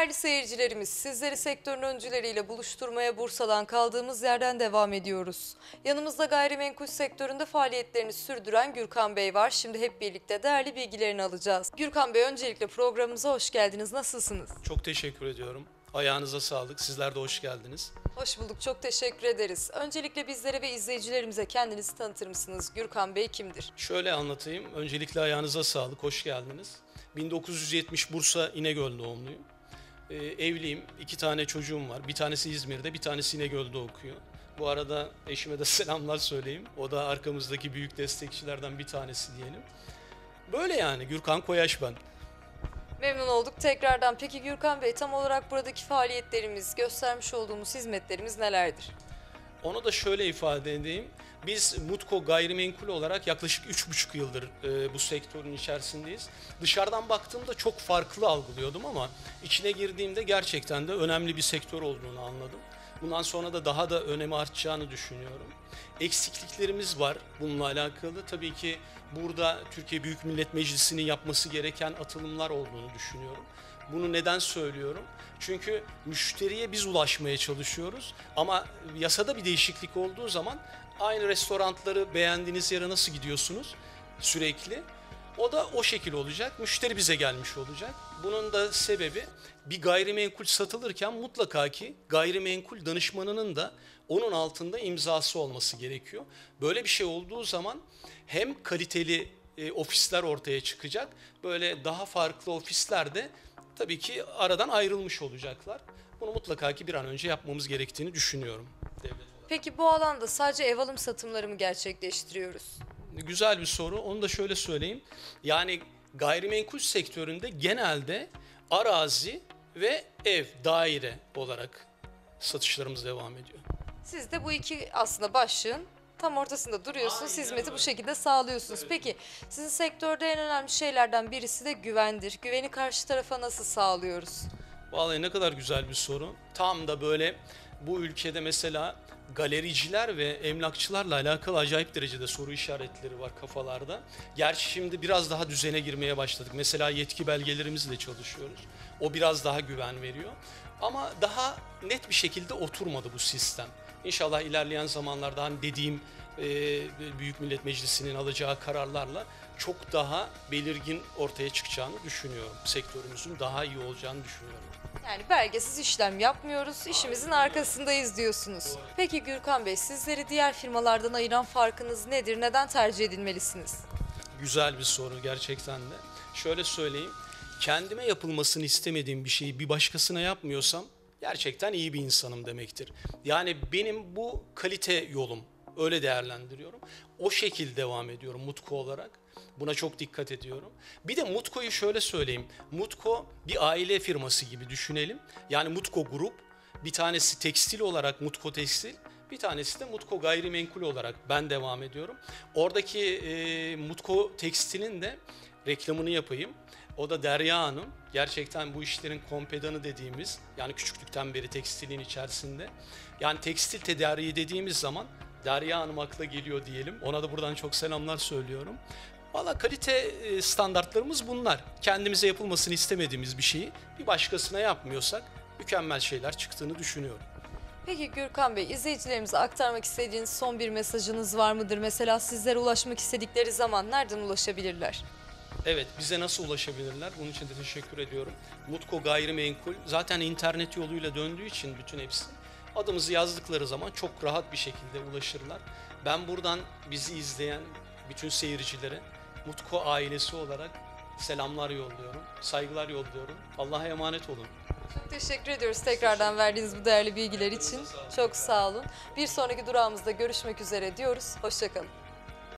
Değerli seyircilerimiz, sizleri sektörün öncüleriyle buluşturmaya Bursa'dan kaldığımız yerden devam ediyoruz. Yanımızda gayrimenkul sektöründe faaliyetlerini sürdüren Gürkan Bey var. Şimdi hep birlikte değerli bilgilerini alacağız. Gürkan Bey, öncelikle programımıza hoş geldiniz. Nasılsınız? Çok teşekkür ediyorum. Ayağınıza sağlık. Sizler de hoş geldiniz. Hoş bulduk, çok teşekkür ederiz. Öncelikle bizlere ve izleyicilerimize kendinizi tanıtır mısınız? Gürkan Bey kimdir? Şöyle anlatayım. Öncelikle ayağınıza sağlık. Hoş geldiniz. 1970 Bursa İnegöl doğumluyum. Evliyim. 2 tane çocuğum var. Bir tanesi İzmir'de, bir tanesi İnegöl'de okuyor. Bu arada eşime de selamlar söyleyeyim. O da arkamızdaki büyük destekçilerden bir tanesi diyelim. Böyle yani. Gürkan Koyaş ben. Memnun olduk tekrardan. Peki Gürkan Bey, tam olarak buradaki faaliyetlerimiz, göstermiş olduğumuz hizmetlerimiz nelerdir? Onu da şöyle ifade edeyim. Biz Mutko Gayrimenkul olarak yaklaşık 3,5 yıldır bu sektörün içerisindeyiz. Dışarıdan baktığımda çok farklı algılıyordum ama içine girdiğimde gerçekten de önemli bir sektör olduğunu anladım. Bundan sonra da daha da önemi artacağını düşünüyorum. Eksikliklerimiz var bununla alakalı. Tabii ki burada Türkiye Büyük Millet Meclisi'nin yapması gereken atılımlar olduğunu düşünüyorum. Bunu neden söylüyorum? Çünkü müşteriye biz ulaşmaya çalışıyoruz ama yasada bir değişiklik olduğu zaman aynı restoranları beğendiğiniz yere nasıl gidiyorsunuz sürekli? O da o şekil olacak. Müşteri bize gelmiş olacak. Bunun da sebebi, bir gayrimenkul satılırken mutlaka ki gayrimenkul danışmanının da onun altında imzası olması gerekiyor. Böyle bir şey olduğu zaman hem kaliteli ofisler ortaya çıkacak, böyle daha farklı ofisler de tabii ki aradan ayrılmış olacaklar. Bunu mutlaka ki bir an önce yapmamız gerektiğini düşünüyorum devlet olarak. Peki bu alanda sadece ev alım satımları mı gerçekleştiriyoruz? Güzel bir soru. Onu da şöyle söyleyeyim. Yani gayrimenkul sektöründe genelde arazi ve ev, daire olarak satışlarımız devam ediyor. Siz de bu iki aslında başlığın tam ortasında duruyorsunuz, Aynen hizmeti bu öyle. şekilde sağlıyorsunuz. Evet. Peki sizin sektörde en önemli şeylerden birisi de güvendir. Güveni karşı tarafa nasıl sağlıyoruz? Vallahi ne kadar güzel bir soru. Tam da böyle bu ülkede mesela galericiler ve emlakçılarla alakalı acayip derecede soru işaretleri var kafalarda. Gerçi şimdi biraz daha düzene girmeye başladık. Mesela yetki belgelerimizle çalışıyoruz. O biraz daha güven veriyor. Ama daha net bir şekilde oturmadı bu sistem. İnşallah ilerleyen zamanlarda hani dediğim Büyük Millet Meclisi'nin alacağı kararlarla çok daha belirgin ortaya çıkacağını düşünüyorum. Sektörümüzün daha iyi olacağını düşünüyorum. Yani belgesiz işlem yapmıyoruz, işimizin arkasındayız diyorsunuz. Peki Gürkan Bey, sizleri diğer firmalardan ayıran farkınız nedir? Neden tercih edilmelisiniz? Güzel bir soru gerçekten de. Şöyle söyleyeyim, kendime yapılmasını istemediğim bir şeyi bir başkasına yapmıyorsam gerçekten iyi bir insanım demektir. Yani benim bu kalite yolum, öyle değerlendiriyorum. O şekilde devam ediyorum Mutko olarak. Buna çok dikkat ediyorum. Bir de Mutko'yu şöyle söyleyeyim. Mutko bir aile firması gibi düşünelim. Yani Mutko Grup, bir tanesi tekstil olarak Mutko Tekstil, bir tanesi de Mutko Gayrimenkul olarak ben devam ediyorum. Oradaki Mutko Tekstil'in de reklamını yapayım. O da Derya Hanım. Gerçekten bu işlerin kompedanı dediğimiz, yani küçüklükten beri tekstilin içerisinde. Yani tekstil tedariği dediğimiz zaman Derya Hanım akla geliyor diyelim. Ona da buradan çok selamlar söylüyorum. Valla kalite standartlarımız bunlar. Kendimize yapılmasını istemediğimiz bir şeyi bir başkasına yapmıyorsak mükemmel şeyler çıktığını düşünüyorum. Peki Gürkan Bey, izleyicilerimize aktarmak istediğiniz son bir mesajınız var mıdır? Mesela sizlere ulaşmak istedikleri zaman nereden ulaşabilirler? Evet, bize nasıl ulaşabilirler? Bunun için de teşekkür ediyorum. Mutko Gayrimenkul zaten internet yoluyla döndüğü için bütün hepsi. Adımızı yazdıkları zaman çok rahat bir şekilde ulaşırlar. Ben buradan bizi izleyen bütün seyircilere Mutko ailesi olarak selamlar yolluyorum, saygılar yolluyorum. Allah'a emanet olun. Çok teşekkür ediyoruz tekrardan verdiğiniz bu değerli bilgiler için. Çok sağ olun. Bir sonraki durağımızda görüşmek üzere diyoruz. Hoşça kalın.